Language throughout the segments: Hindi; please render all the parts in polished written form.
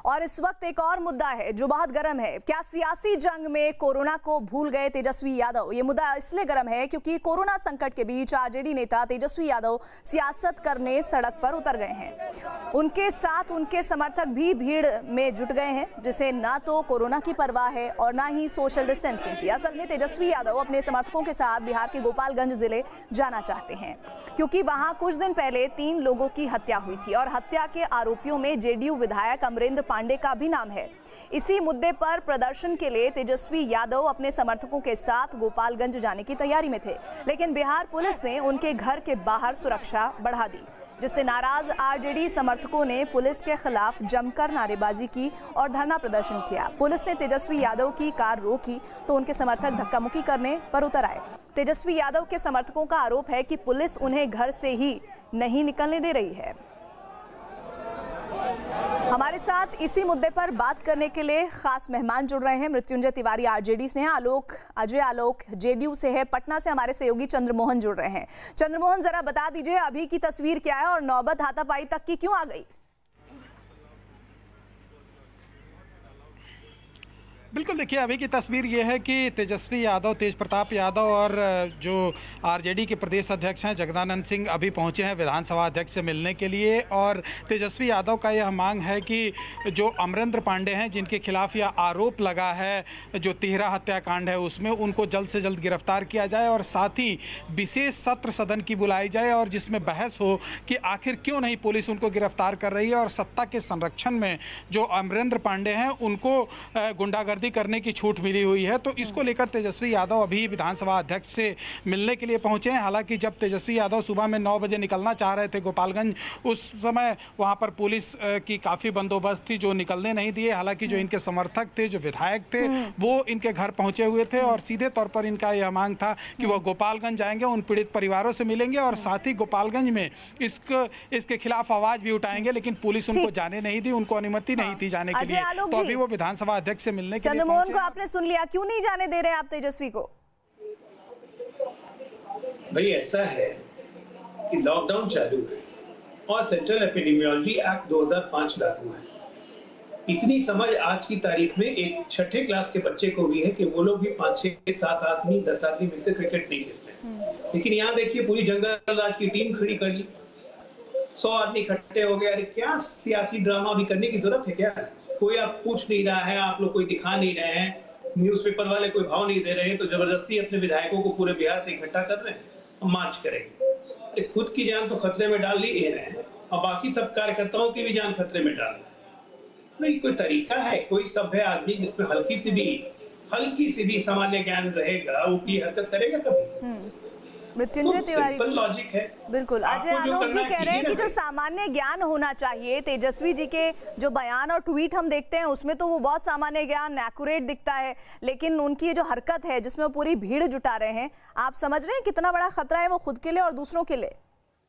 और इस वक्त एक और मुद्दा है जो बहुत गर्म है। क्या सियासी जंग में कोरोना को भूल गए तेजस्वी यादव? ये मुद्दा इसलिए गर्म है क्योंकि कोरोना संकट के बीच आरजेडी नेता तेजस्वी यादव सियासत करने सड़क पर उतर गए हैं। उनके साथ उनके समर्थक भी भीड़ में जुट गए हैं, जिसे ना तो कोरोना की परवाह है और ना ही सोशल डिस्टेंसिंग की। असल में तेजस्वी यादव अपने समर्थकों के साथ बिहार के गोपालगंज जिले जाना चाहते हैं, क्योंकि वहां कुछ दिन पहले 3 लोगों की हत्या हुई थी और हत्या के आरोपियों में जेडीयू विधायक अमरेंद्र पांडे का भी नाम है। इसी मुद्दे पर प्रदर्शन के लिए तेजस्वी यादव अपने समर्थकों के साथ गोपालगंज जाने की तैयारी में थे, लेकिन बिहार पुलिस ने उनके घर के बाहर सुरक्षा बढ़ा दी, जिससे नाराज आरजेडी समर्थकों ने पुलिस के खिलाफ जमकर नारेबाजी की और धरना प्रदर्शन किया। पुलिस ने तेजस्वी यादव की कार रोकी तो उनके समर्थक धक्का मुक्की करने पर उतर आए। तेजस्वी यादव के समर्थकों का आरोप है कि पुलिस उन्हें घर से ही नहीं निकलने दे रही है। हमारे साथ इसी मुद्दे पर बात करने के लिए खास मेहमान जुड़ रहे हैं। मृत्युंजय तिवारी आरजेडी से हैं, अजय आलोक जेडीयू से है, पटना से हमारे सहयोगी चंद्रमोहन जुड़ रहे हैं। चंद्रमोहन, जरा बता दीजिए अभी की तस्वीर क्या है और नौबत हाथापाई तक की क्यों आ गई? बिल्कुल, देखिए अभी की तस्वीर ये है कि तेजस्वी यादव, तेज प्रताप यादव और जो आरजेडी के प्रदेश अध्यक्ष हैं जगदानंद सिंह अभी पहुंचे हैं विधानसभा अध्यक्ष से मिलने के लिए। और तेजस्वी यादव का यह मांग है कि जो अमरेंद्र पांडे हैं, जिनके खिलाफ यह आरोप लगा है जो तिहरा हत्याकांड है उसमें, उनको जल्द से जल्द गिरफ्तार किया जाए और साथ ही विशेष सत्र सदन की बुलाई जाए और जिसमें बहस हो कि आखिर क्यों नहीं पुलिस उनको गिरफ्तार कर रही है और सत्ता के संरक्षण में जो अमरेंद्र पांडे हैं उनको गुंडागर्दी करने की छूट मिली हुई है। तो इसको लेकर तेजस्वी यादव अभी विधानसभा अध्यक्ष से मिलने के लिए पहुंचे हैं। हालांकि जब तेजस्वी यादव सुबह में 9 बजे निकलना चाह रहे थे गोपालगंज, उस समय वहां पर पुलिस की काफी बंदोबस्त थी जो निकलने नहीं दिए। हालांकि जो इनके समर्थक थे, जो विधायक थे, वो इनके घर पहुंचे हुए थे और सीधे तौर पर इनका यह मांग था कि वह गोपालगंज जाएंगे, उन पीड़ित परिवारों से मिलेंगे और साथ ही गोपालगंज में इसके खिलाफ आवाज भी उठाएंगे। लेकिन पुलिस उनको जाने नहीं दी, उनको अनुमति नहीं थी जाने के लिए। तो अभी वो विधानसभा अध्यक्ष से मिलने के लिए चंद्रमोहन को आपने सुन लिया, क्यों नहीं जाने दे रहे आप तेजस्वी को? भाई ऐसा है कि लॉकडाउन चालू है और सेंट्रल एपिडेमियोलॉजी एक्ट 2005 लागू है। इतनी समझ आज की तारीख में एक 6ठी क्लास के बच्चे को भी है कि वो लोग भी 5, 6, 7 आदमी 10 आदमी मिलकर क्रिकेट नहीं खेलते। लेकिन यहाँ देखिए पूरी जंगल राज की टीम खड़ी कर ली, 100 आदमी इकट्ठे हो गए। अरे क्या सियासी ड्रामा भी करने की जरूरत है क्या? कोई आप पूछ नहीं रहा है, आप लोग कोई दिखा नहीं रहे हैं, न्यूज़पेपर वाले कोई भाव नहीं दे रहे हैं, तो जबरदस्ती अपने विधायकों को पूरे बिहार से इकट्ठा कर रहे हैं, मार्च करेंगे। खुद की जान तो खतरे में डाल ही रहे हैं और बाकी सब कार्यकर्ताओं की भी जान खतरे में डाल रहे हैं। नहीं, कोई तरीका है? कोई सभ्य आदमी जिसमें हल्की सी भी सामान्य ज्ञान रहेगा वो की हरकत करेगा कभी? मृत्युंजय तिवारी लॉजिक है। बिल्कुल, अजय आलोक जी कह रहे हैं कि जो सामान्य ज्ञान होना चाहिए, तेजस्वी जी के जो बयान और ट्वीट हम देखते हैं उसमें तो वो बहुत सामान्य ज्ञान एक्यूरेट दिखता है, लेकिन उनकी जो हरकत है जिसमें वो पूरी भीड़ जुटा रहे हैं, आप समझ रहे हैं कितना बड़ा खतरा है वो खुद के लिए और दूसरों के लिए?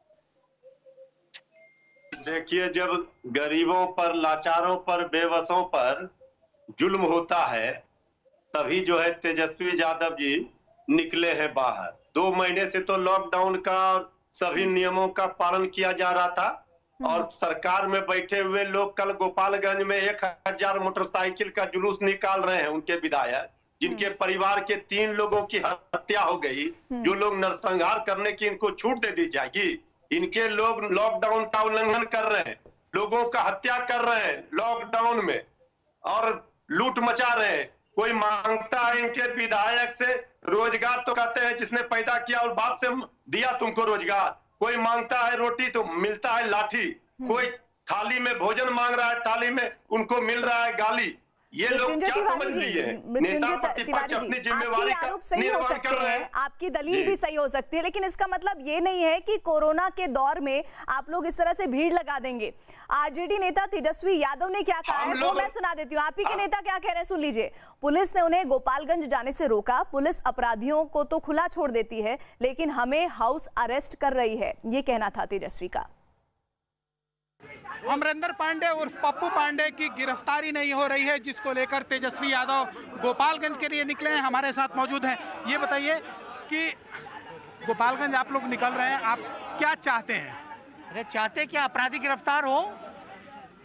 देखिए, जब गरीबों पर, लाचारों पर, बेबसों पर जुल्म होता है तभी जो है तेजस्वी यादव जी निकले हैं बाहर। 2 महीने से तो लॉकडाउन का सभी नियमों का पालन किया जा रहा था और सरकार में बैठे हुए लोग कल गोपालगंज में 1000 मोटरसाइकिल का जुलूस निकाल रहे हैं। उनके विधायक, जिनके परिवार के 3 लोगों की हत्या हो गई, जो लोग नरसंहार करने की इनको छूट दे दी जाएगी। इनके लोग लॉकडाउन का उल्लंघन कर रहे हैं, लोगों का हत्या कर रहे हैं लॉकडाउन में और लूट मचा रहे हैं। कोई मांगता है इनके विधायक से रोजगार, तो कहते हैं जिसने पैदा किया और बाप से दिया तुमको रोजगार। कोई मांगता है रोटी तो मिलता है लाठी, कोई थाली में भोजन मांग रहा है, थाली में उनको मिल रहा है गाली। ये लोग क्या समझ लिए हैं? नेता प्रतिपक्ष अपनी जिम्मेवारी का निर्वहन कर रहे हैं। आपकी दलील भी सही हो सकती है, लेकिन इसका मतलब ये नहीं है कि कोरोना के दौर में आप लोग इस तरह से भीड़ लगा देंगे। आरजेडी नेता तेजस्वी यादव ने क्या कहा है वो मैं सुना देती हूँ। आप ही के नेता क्या कह रहे हैं सुन लीजिए। पुलिस ने उन्हें गोपालगंज जाने से रोका। पुलिस अपराधियों को तो खुला छोड़ देती है, लेकिन हमें हाउस अरेस्ट कर रही है, ये कहना था तेजस्वी का। अमरेंद्र पांडे और पप्पू पांडे की गिरफ्तारी नहीं हो रही है, जिसको लेकर तेजस्वी यादव गोपालगंज के लिए निकले हैं। हमारे साथ मौजूद हैं। ये बताइए कि गोपालगंज आप लोग निकल रहे हैं, आप क्या चाहते हैं? अरे चाहते क्या, अपराधी गिरफ्तार हो,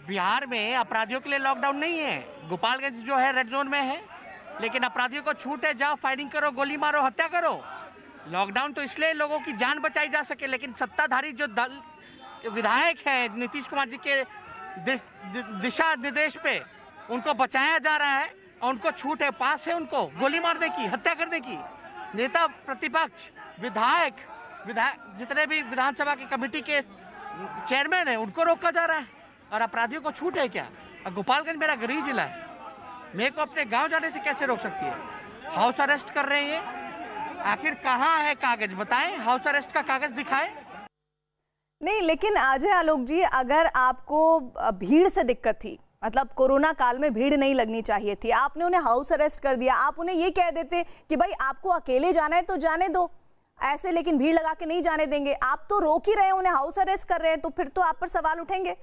बिहार में अपराधियों के लिए लॉकडाउन नहीं है। गोपालगंज जो है रेड जोन में है, लेकिन अपराधियों को छूट है, जाओ फायरिंग करो, गोली मारो, हत्या करो। लॉकडाउन तो इसलिए लोगों की जान बचाई जा सके, लेकिन सत्ताधारी जो दल विधायक हैं नीतीश कुमार जी के दिशा निर्देश पे उनको बचाया जा रहा है और उनको छूट है, पास है उनको गोली मारने की, हत्या करने की। नेता प्रतिपक्ष, विधायक जितने भी विधानसभा की कमेटी के चेयरमैन हैं उनको रोका जा रहा है और अपराधियों को छूट है क्या? गोपालगंज मेरा गरीब जिला है, मेरे को अपने गांव जाने से कैसे रोक सकती है? हाउस अरेस्ट कर रहे हैं, आखिर कहाँ है कागज? बताएं, हाउस अरेस्ट का कागज दिखाएं। नहीं, लेकिन अजय आलोक जी, अगर आपको भीड़ से दिक्कत थी, मतलब कोरोना काल में भीड़ नहीं लगनी चाहिए थी, आपने उन्हें हाउस अरेस्ट कर दिया, आप उन्हें ये कह देते कि भाई आपको अकेले जाना है तो जाने दो ऐसे, लेकिन भीड़ लगा के नहीं जाने देंगे। आप तो रोक ही रहे हैं, उन्हें हाउस अरेस्ट कर रहे हैं, तो फिर तो आप पर सवाल उठेंगे।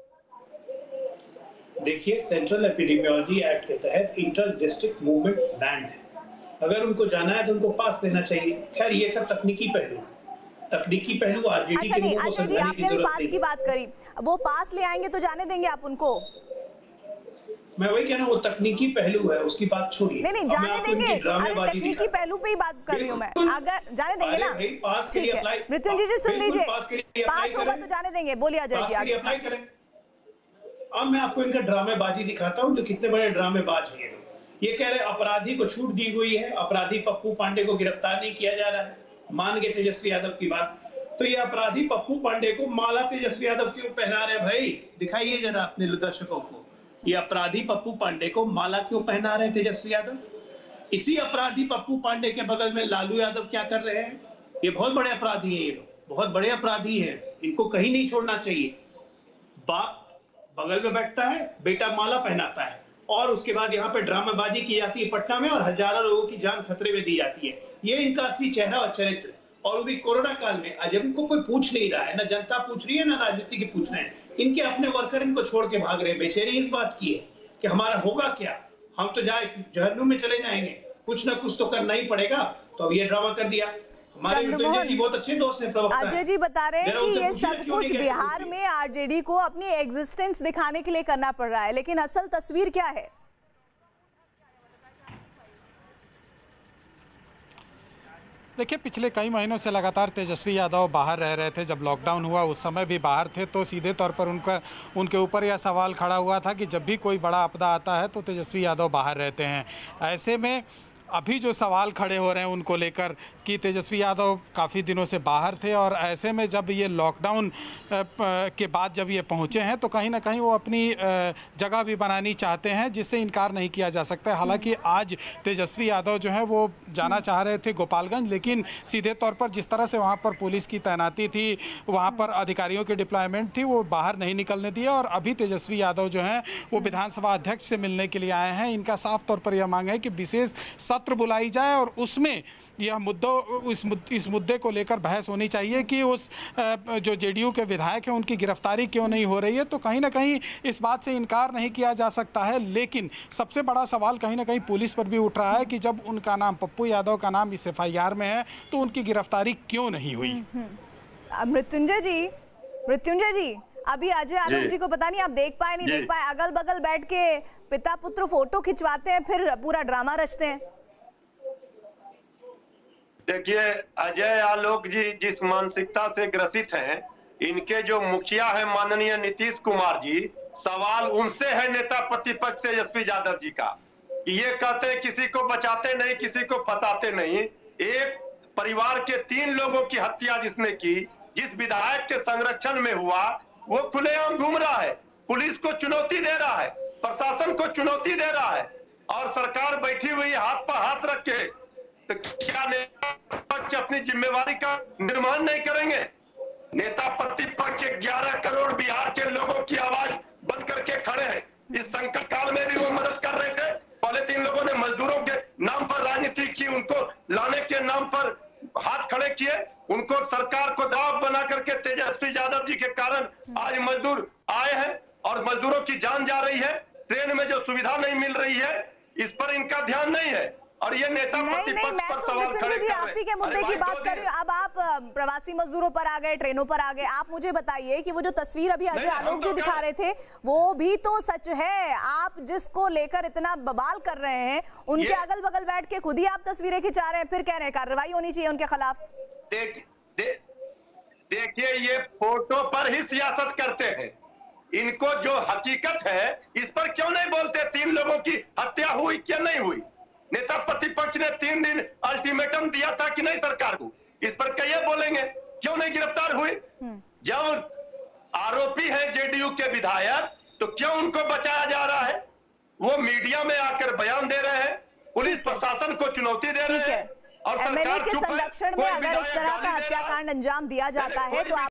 देखिए, सेंट्रल एपिडेमियोलॉजी एक्ट के तहत इंटर डिस्ट्रिक्ट मूवमेंट बैंड है। अगर उनको जाना है तो उनको पास लेना चाहिए। खैर, ये सब तकनीकी पहलू आरजेडी अच्छा के नहीं, लोगों को अच्छा जी, समझाने की आपने भी जरूरत पास नहीं की बात करी, वो पास ले आएंगे तो जाने देंगे आप उनको? मैं वही कहना, वो तकनीकी पहलू है, उसकी बात छोड़िए। नहीं, जाने देंगे। अरे तकनीकी पहलू पे ही बात कर रही हूँ मैं। अगर जाने देंगे ना, ठीक है। मृत्युंजय जी सुन लीजिए, पास होगा तो जाने देंगे। बोलिए अजय जी, आगे अप्लाई करें। अब मैं आपको इनका ड्रामेबाजी दिखाता हूँ, जो कितने बड़े ड्रामेबाज हैं। ये कह रहे अपराधी को छूट दी हुई है, अपराधी पप्पू पांडे को गिरफ्तार नहीं किया जा रहा है। मान गए तेजस्वी यादव की बात, तो ये अपराधी पप्पू पांडे को माला तेजस्वी यादव क्यों पहना रहे? भाई दिखाइए जरा अपने दर्शकों को, ये अपराधी पप्पू पांडे को माला क्यों पहना रहे तेजस्वी यादव? इसी अपराधी पप्पू पांडे के बगल में लालू यादव क्या कर रहे हैं? ये बहुत बड़े अपराधी हैं, ये लोग बहुत बड़े अपराधी हैं, इनको कहीं नहीं छोड़ना चाहिए। बाप बगल में बैठता है, बेटा माला पहनाता है, और उसके बाद यहाँ पे ड्रामेबाजी की जाती है पटना में, और हजारों लोगों की जान खतरे में दी जाती है। ये इनका असली चेहरा और चरित्र, और वो भी कोरोना काल में। आज इनको कोई पूछ नहीं रहा है, ना जनता पूछ रही है, ना राजनीति की पूछ रहे हैं। इनके अपने वर्कर इनको छोड़ के भाग रहे हैं। बेचैनी इस बात की है कि हमारा होगा क्या, हम तो जाए जहन्नुम में चले जाएंगे, कुछ ना कुछ तो करना ही पड़ेगा। तो अब ये ड्रामा कर दिया। हमारे मृत्युंजय जी बहुत अच्छे दोस्त हैं, प्रवक्ता हैं। अजय जी बता रहे हैं कि ये सब कुछ बिहार में आरजेडी को अपनी एग्जिस्टेंस दिखाने के लिए करना पड़ रहा है, लेकिन असल तस्वीर क्या है? देखिए, पिछले कई महीनों से लगातार तेजस्वी यादव बाहर रह रहे थे। जब लॉकडाउन हुआ उस समय भी बाहर थे, तो सीधे तौर पर उनके ऊपर यह सवाल खड़ा हुआ था कि जब भी कोई बड़ा आपदा आता है तो तेजस्वी यादव बाहर रहते हैं। ऐसे में अभी जो सवाल खड़े हो रहे हैं उनको लेकर कि तेजस्वी यादव काफ़ी दिनों से बाहर थे, और ऐसे में जब ये लॉकडाउन के बाद जब ये पहुँचे हैं तो कहीं ना कहीं वो अपनी जगह भी बनानी चाहते हैं, जिससे इनकार नहीं किया जा सकता है। हालांकि आज तेजस्वी यादव जो है वो जाना चाह रहे थे गोपालगंज, लेकिन सीधे तौर पर जिस तरह से वहाँ पर पुलिस की तैनाती थी, वहाँ पर अधिकारियों की डिप्लॉयमेंट थी, वो बाहर नहीं निकलने दिया। और अभी तेजस्वी यादव जो हैं वो विधानसभा अध्यक्ष से मिलने के लिए आए हैं। इनका साफ तौर पर यह मांग है कि विशेष सत्र बुलाई जाए और उसमें यह इस मुद्दे को लेकर बहस होनी चाहिए कि उस जो जेडीयू के विधायक हैं उनकी गिरफ्तारी क्यों नहीं हो रही है। तो कहीं ना कहीं इस बात से इनकार नहीं किया जा सकता है, लेकिन सबसे बड़ा सवाल कहीं ना कहीं पुलिस पर भी उठ रहा है कि जब उनका नाम, पप्पू यादव का नाम इस एफआईआर में है, तो उनकी गिरफ्तारी क्यों नहीं हुई? मृत्युंजय जी, अभी अजय आलोक जी को पता नहीं आप देख पाए नहीं देख पाए, अगल बगल बैठ के पिता पुत्र फोटो खिंचवाते हैं, फिर पूरा ड्रामा रचते हैं। देखिए, अजय आलोक जी जिस मानसिकता से ग्रसित हैं, इनके जो मुखिया है माननीय नीतीश कुमार जी, सवाल उनसे है, नेता प्रतिपक्ष तेजस्वी यादव जी का। ये कहते हैं किसी को बचाते नहीं, किसी को फंसाते नहीं। एक परिवार के 3 लोगों की हत्या जिसने की, जिस विधायक के संरक्षण में हुआ, वो खुलेआम घूम रहा है, पुलिस को चुनौती दे रहा है, प्रशासन को चुनौती दे रहा है, और सरकार बैठी हुई हाथ पर हाथ रख के, तो क्या नेता प्रतिपक्ष अपनी जिम्मेवारी का निर्वहन नहीं करेंगे? नेता प्रतिपक्ष 11 करोड़ बिहार के लोगों की आवाज बन करके खड़े हैं। इस संकट काल में भी वो मदद कर रहे थे। पहले 3 लोगों ने मजदूरों के नाम पर राजनीति की, उनको लाने के नाम पर हाथ खड़े किए, उनको सरकार को दबाव बना करके तेजस्वी यादव जी के कारण आज मजदूर आए हैं, और मजदूरों की जान जा रही है। ट्रेन में जो सुविधा नहीं मिल रही है, इस पर इनका ध्यान नहीं है। और ये नेता प्रतिपक्ष पर सवाल खड़े कर रहे हैं। आप ही के मुद्दे की बात कर रही हूँ। अब आप प्रवासी मजदूरों पर आ गए, ट्रेनों पर आ गए। आप मुझे बताइए कि वो जो तस्वीर अभी अजय आलोक जी दिखा रहे थे वो भी तो सच है। आप जिसको लेकर इतना बवाल कर रहे हैं उनके अगल बगल बैठ के खुद ही आप तस्वीरें खिंचा रहे हैं, फिर कह रहे हैं कार्रवाई होनी चाहिए उनके खिलाफ। देखिए ये फोटो पर ही सियासत करते हैं। इनको जो हकीकत है इस पर क्यों नहीं बोलते? 3 लोगों की हत्या हुई क्या नहीं हुई? नेता प्रतिपक्ष ने 3 दिन अल्टीमेटम दिया था कि नहीं सरकार को, इस पर कहिए बोलेंगे क्यों नहीं गिरफ्तार हुए? जब आरोपी है जेडीयू के विधायक तो क्यों उनको बचाया जा रहा है? वो मीडिया में आकर बयान दे रहे हैं, पुलिस प्रशासन को चुनौती दे रहे हैं और एमएलए सरकार के चुप है। संरक्षण में अगर इस तरह का हत्याकांड अंजाम दिया जाता है तो